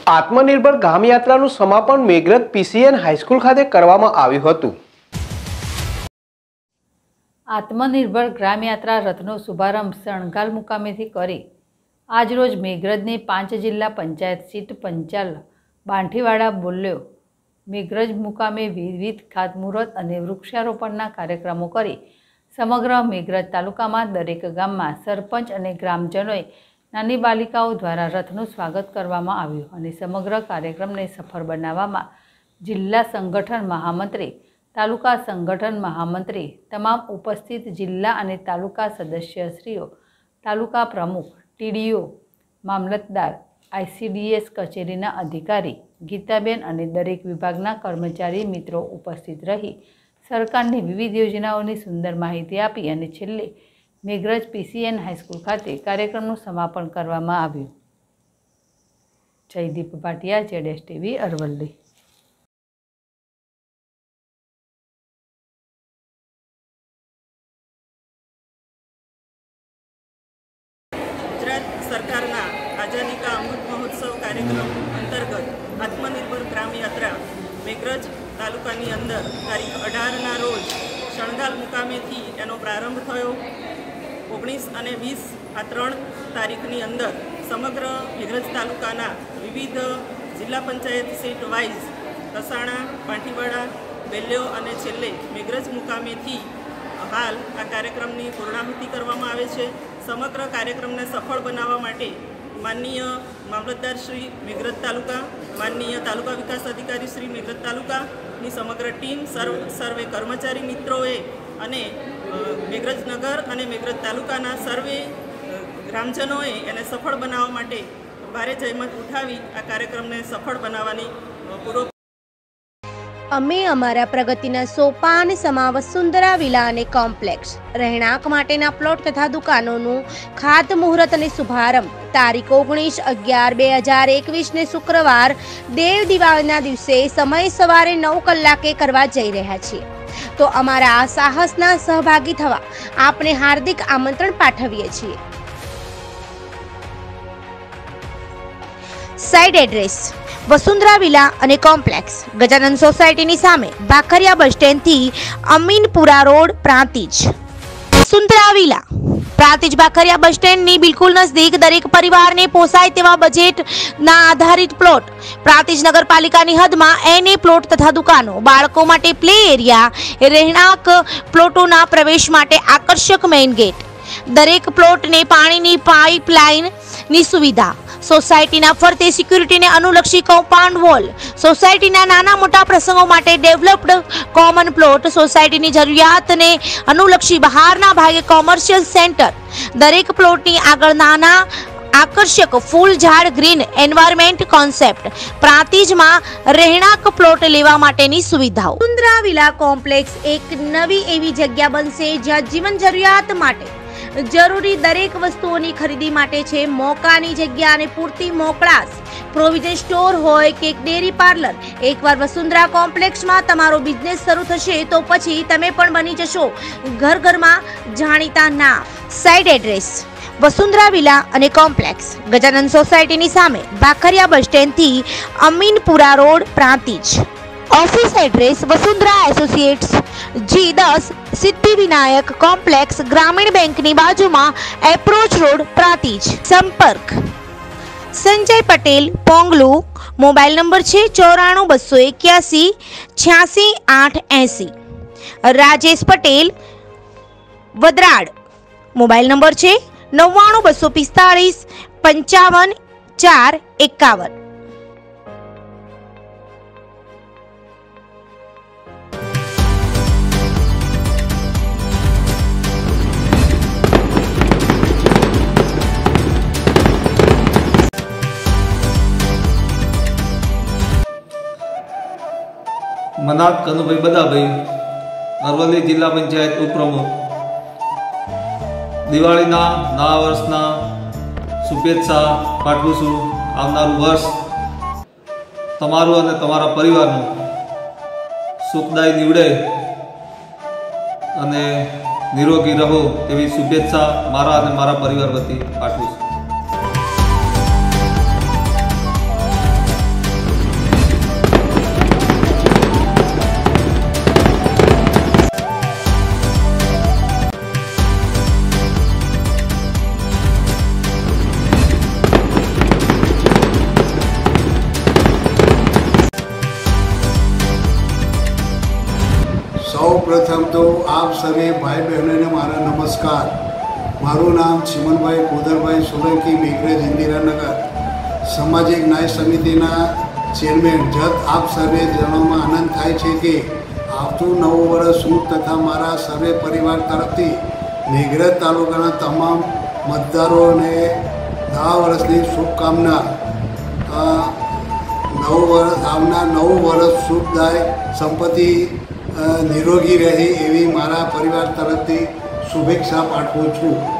આત્મનિર્ભર ગામ યાત્રાનું સમાપન મેઘરજ પીસીએન હાઈસ્કૂલ ખાતે કરવામાં આવ્યું હતું। આત્મનિર્ભર ગ્રામ યાત્રા રથનો શુભારંભ શણગાલ મુકામેથી કરી આજરોજ મેઘરજની 5 જિલ્લા પંચાયત સીટ પંચાલ બાંઠીવાડા બોલ્યો મેઘરજ મુકામે વિવિધ ખાતમુહૂર્ત અને વૃક્ષારોપણના કાર્યક્રમો કરી સમગ્ર મેઘરજ તાલુકામાં દરેક ગામમાં સરપંચ અને ગ્રામજનોએ નાની બાલિકાઓ દ્વારા રથનું સ્વાગત કરવામાં આવ્યું અને સમગ્ર કાર્યક્રમને સફળ બનાવવામાં જિલ્લા સંગઠન મહામંત્રી, તાલુકા સંગઠન મહામંત્રી, તમામ ઉપસ્થિત જિલ્લા અને તાલુકા સદસ્યશ્રીઓ, તાલુકા પ્રમુખ, ટીડીઓ, મામલતદાર, ICDS કચેરીના અધિકારી ગીતાબેન અને દરેક વિભાગના કર્મચારી મિત્રો ઉપસ્થિત રહી સરકારની વિવિધ યોજનાઓની સુંદર માહિતી આપી અને છેલ્લે મેઘરજ પીસીએન હાઈસ્કૂલ ખાતે કાર્યક્રમનું સમાપન કરવામાં આવ્યું। Jaydeep Bhatia, ZS TV, Aravalli. ગુજરાત સરકારના આઝાદી કા અમૃત મહોત્સવ કાર્યક્રમ અંતર્ગત આત્મનિર્ભર ગ્રામ યાત્રા મેઘરજ તાલુકાની અંદર તારીખ 18ના રોજ શણગાલ મુકામેથી એનો પ્રારંભ થયો। 19 અને 20 આ 3 તારીખની અંદર સમગ્ર મેઘરજ તાલુકાના વિવિધ જિલ્લા પંચાયત સીટ વાઇઝ કસાણા, બાંઠીવાડા, બેલ્યો અને છેલ્લે મેઘરજ મુકામેથી હાલ આ કાર્યક્રમની પૂર્ણાહુતિ કરવામાં આવે છે। સમગ્ર કાર્યક્રમને સફળ બનાવવા માટે માનનીય મામલતદાર શ્રી મેઘરજ તાલુકા, માનનીય તાલુકા વિકાસ અધિકારી શ્રી મેઘરજ તાલુકાની સમગ્ર ટીમ, સર્વે કર્મચારી મિત્રોએ અને મેઘરજ નગર અને મેઘરજ તાલુકાના સર્વે ગ્રામજનોએ એને સફળ બનાવવા માટે ભારે જહેમત ઉઠાવી આ કાર્યક્રમને સફળ બનાવવાની પૂરો અમે અમારા પ્રગતિના સોપાન સમા વસુંધરા વિલા અને કોમ્પ્લેક્સ રહેણાંક માટેના પ્લોટ તથા દુકાનોનું ખાતમુહૂર્ત અને શુભારંભ તારીખ 19/11/2021 ને શુક્રવાર દેવ દિવાળીના દિવસે સમય સવારે 9 કલાકે કરવા જઈ રહ્યા છીએ। તો અમારા આ સાહસના સહભાગી થવા આપને હાર્દિક આમંત્રણ પાઠવીએ છીએ। સાઇટ એડ્રેસ: વસુંધરા વિલા અને કોમ્પ્લેક્સ, ગજાનંદ સોસાયટીની સામે, ભાખરિયા બસ સ્ટેન્ડથી Aminpura road, Prantij. Vasundhara villa Prantij Bhakhariya bus સ્ટેન્ડની બિલકુલ નજદીક દરેક પરિવારને પોસાય તેવા બજેટના આધારિત પ્લોટ, પ્રાંતિજ નગરપાલિકાની હદમાં NA પ્લોટ તથા દુકાનો, બાળકો માટે પ્લે એરિયા, રહેણાંક પ્લોટોના પ્રવેશ માટે આકર્ષક મેઇન ગેટ, દરેક પ્લોટને પાણીની પાઇપલાઇનની સુવિધા, સોસાયટીના ફરતે સિક્યુરિટીને અનુલક્ષી કમ્પાઉન્ડ વોલ, સોસાયટીના નાના મોટા પ્રસંગો માટે ડેવલપ્ડ કોમન પ્લોટ, સોસાયટીની જરૂરિયાતને અનુલક્ષી બહારના ભાગે કોમર્શિયલ સેન્ટર, દરેક પ્લોટની આગળ નાના આકર્ષક ફૂલ ઝાડ ગ્રીન એન્વાયરમેન્ટ કોન્સેપ્ટ, પ્રાંતિજમાં રહેણાંક પ્લોટ લેવા માટેની સુવિધાઓ। વસુંધરા વિલા કોમ્પ્લેક્સ એક નવી એવી જગ્યા બનશે જ્યાં જીવન જરૂરિયાત માટે જરૂરી દરેક વસ્તુઓની ખરીદી માટે છે મોકાની જગ્યા અને પૂરતી મોકળાશ। પ્રોવિઝન સ્ટોર હોય કે ડેરી પાર્લર, એકવાર વસુંધરા કોમ્પ્લેક્સમાં તમારો બિઝનેસ શરૂ થશે તો પછી તમે પણ બની જશો ઘર ઘરમાં જાણીતા નામ। સાઇટ એડ્રેસ: વસુંધરા વિલા અને કોમ્પ્લેક્સ, ગજાનંદ સોસાયટીની સામે, ભાખરિયા બસ સ્ટેન્ડથી Aminpura road, Prantij. Office address: Vasundhara associates, G10, Siddhivinayak complex, ગ્રામીણ બેંકની બાજુમાં, એપ્રોચ રોડ, પ્રાંતિજ। સંપર્ક: સંજય પટેલ, પોંગલુ, મોબાઈલ નંબર છે 94 281 86 880। રાજેશ પટેલ, વદરાડ, મોબાઈલ નંબર છે 99 245 55 451। મનાક કનુભાઈ બદાભાઈ, અરવલ્લી જિલ્લા પંચાયત ઉપપ્રમુખ। દિવાળીના નવા વર્ષના શુભેચ્છા પાઠવું છું। આવનારું વર્ષ તમારું અને તમારા પરિવારનું સુખદાયી નીવડે અને નિરોગી રહો એવી શુભેચ્છા મારા અને મારા પરિવાર વતી પાઠવું છું। સૌપ્રથમ તો આપ સર્વે ભાઈ બહેનોને મારા નમસ્કાર. મારું નામ ચિમનભાઈ કોદરભાઈ સોલંકી, મેઘરજ ઇન્દિરાનગર સામાજિક ન્યાય સમિતિના ચેરમેન. આપ સર્વે જણાવવામાં આનંદ થાય છે કે આવતું નવું વર્ષ હું તથા મારા સર્વે પરિવાર તરફથી મેઘરજ તાલુકાના તમામ મતદારોને નવા વર્ષની શુભકામના. નવું વર્ષ શુભદાય, સંપત્તિ નિરોગી રહે એવી મારા પરિવાર તરફથી શુભેચ્છા પાઠવું છું.